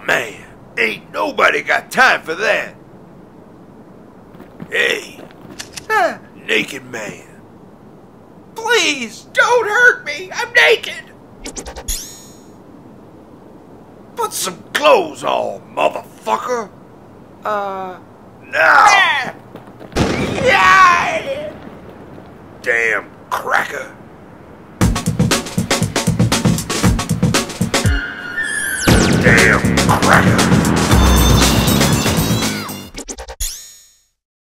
man, ain't nobody got time for that. Hey, naked man. Please, don't hurt me. I'm naked. Put some clothes on, motherfucker. Now. Yeah. Damn cracker. Damn cracker.